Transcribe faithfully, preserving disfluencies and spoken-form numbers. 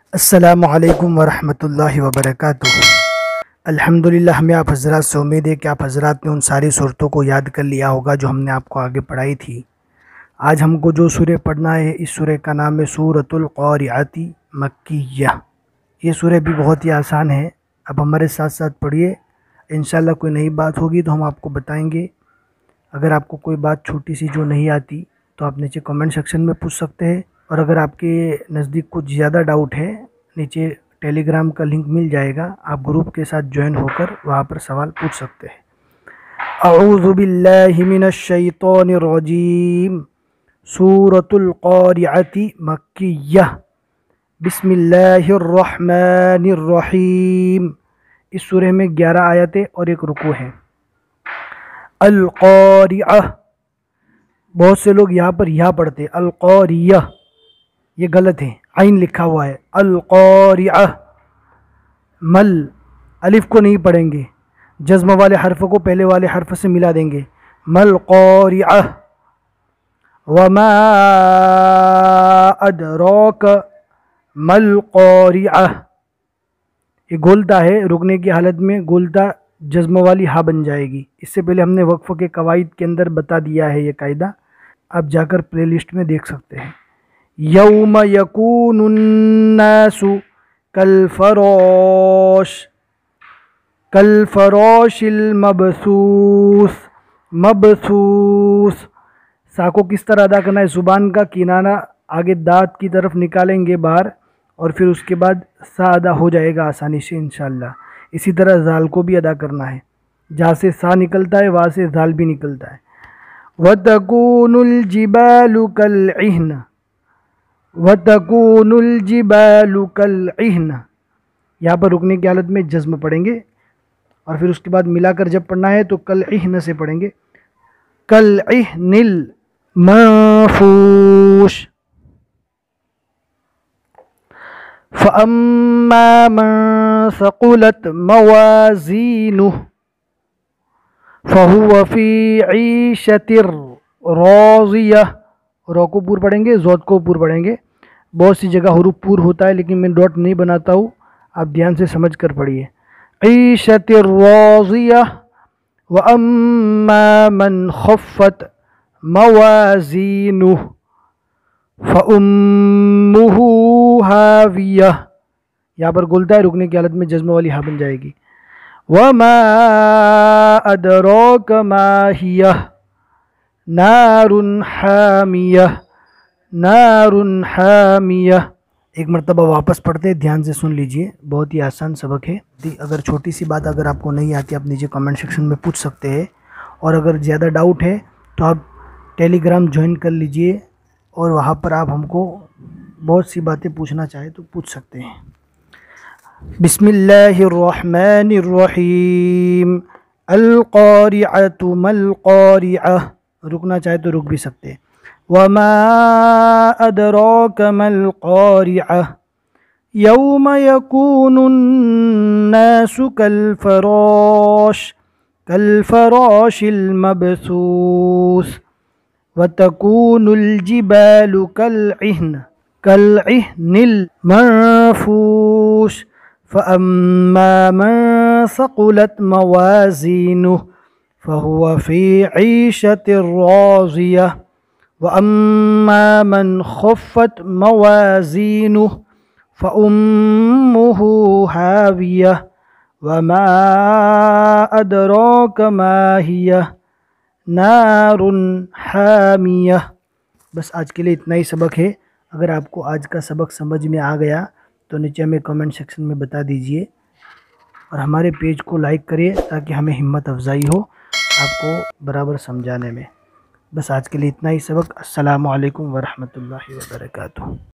السلام علیکم ورحمۃ اللہ وبرکاتہ۔ الحمدللہ، ہمیں آپ حضرات سے امید ہے کہ آپ حضرات نے ان ساری صورتوں کو یاد کر لیا ہوگا جو ہم نے آپ کو آگے پڑھائی تھی۔ آج ہم کو جو سورہ پڑھنا ہے، اس سورہ کا نام ہے سورۃ القارعۃ مکیہ۔ یہ سورہ بھی بہت ہی آسان ہے، اب ہمارے ساتھ ساتھ پڑھیے، انشاءاللہ کوئی نئی بات ہوگی تو ہم آپ کو بتائیں گے۔ اگر آپ کو کوئی بات چھوٹی سی جو نہیں آتی تو آپ نیچے کمنٹ سیکشن میں پوچھ سکتے ہیں، اور اگر آپ کے نزدیک کچھ زیادہ ڈاؤٹ ہے، نیچے ٹیلی گرام کا لنک مل جائے گا، آپ گروپ کے ساتھ جوائن ہو کر وہاں پر سوال پوچھ سکتے ہیں۔ اعوذ باللہ من الشیطان الرجیم، سورۃ القارعۃ مکیہ، بسم اللہ الرحمن الرحیم۔ اس سورہ میں گیارہ آیتیں اور ایک رکوع ہے۔ القارعہ، بہت سے لوگ یہاں پر یا پڑھتے القاریہ، یہ غلط ہے، عین لکھا ہوا ہے۔ القارعہ، مل الف کو نہیں پڑھیں گے، جزم والے حرف کو پہلے والے حرف سے ملا دیں گے۔ مل قارعہ، وما ادراک مل قارعہ، یہ گولتا ہے، رکنے کی حالت میں گولتا جزم والی ہا بن جائے گی۔ اس سے پہلے ہم نے وقف کے قواعد کے اندر بتا دیا ہے یہ قاعدہ، آپ جا کر پلے لسٹ میں دیکھ سکتے ہیں۔ یوم یکون الناس کالفراش، کالفراش المبثوث، مبثوث، سا کو کس طرح ادا کرنا ہے؟ زبان کا کنارہ آگے دانت کی طرف نکالیں گے باہر، اور پھر اس کے بعد سا ادا ہو جائے گا آسانی سے انشاءاللہ۔ اسی طرح زال کو بھی ادا کرنا ہے، جہاں سے سا نکلتا ہے وہاں سے زال بھی نکلتا ہے۔ وَتَكُونُ الْجِبَالُ كَالْعِهْنِ، وَتَكُونُ الْجِبَالُ كَالْعِهْنِ، یہاں پر رکنے کی حالت میں جزم پڑھیں گے، اور پھر اس کے بعد ملا کر جب پڑھنا ہے تو کَالْعِهْنِ سے پڑھیں گے۔ كَالْعِهْنِ الْمَنفُوشِ، فَأَمَّا مَنْ ثَقُلَتْ مَوَازِينُهُ فَهُوَ فِي عِيشَةٍ رَاضِيَةٍ، رو کو پور پڑھیں گے، زود کو پور پڑھیں گے۔ بہت سی جگہ حروف پور ہوتا ہے لیکن میں ڈاٹ نہیں بناتا ہوں، آپ دھیان سے سمجھ کر پڑھیے۔ عِيشَةٍ رَاضِيَةٍ وَأَمَّا مَنْ خَفَّتْ مَوَازِينُهُ فَأُمُّهُ هَاوِيَةٌ، یہاں پر گولتا ہے، رکنے کی حالت میں جزم والی ہا بن جائے گی۔ وَمَا أَدْرَاكَ مَا هِيَهْ نَارٌ حَامِيَةٌ، نَارٌ حَامِيَةٌ۔ ایک مرتبہ واپس پڑھتے، دھیان سے سن لیجئے، بہت ہی آسان سبق ہے۔ اگر چھوٹی سی بات اگر آپ کو نہیں آتی، آپ نیچے کمنٹ سیکشن میں پوچھ سکتے ہیں، اور اگر زیادہ ڈاؤٹ ہے تو آپ ٹیلی گرام جوائن کر لیجئے، اور وہاں پر آپ ہم کو بہت سی باتیں پوچھنا چاہے تو پوچھ سکتے ہیں۔ بسم اللہ الرحمن الرحیم، القارعۃ ما القارعہ، رکنا چاہے تو رک بھی سکتے ہیں۔ وما ادراک ما القارعہ، یوم یکون الناس کالفراش، کالفراش المبثوث، وتكون الجبال كالعهن، كالعهن المنفوش، فأما من ثقلت موازينه فهو في عيشة راضية، وأما من خفت موازينه فأمه هاوية، وما أدراك ما هي نار حامیہ۔ بس آج کے لیے اتنا ہی سبق ہے۔ اگر آپ کو آج کا سبق سمجھ میں آ گیا تو نیچے ہمیں کمنٹ سیکشن میں بتا دیجئے، اور ہمارے پیج کو لائک کریے تاکہ ہمیں ہمت افزائی ہو آپ کو برابر سمجھانے میں۔ بس آج کے لیے اتنا ہی سبق۔ السلام علیکم ورحمۃ اللہ وبرکاتہ۔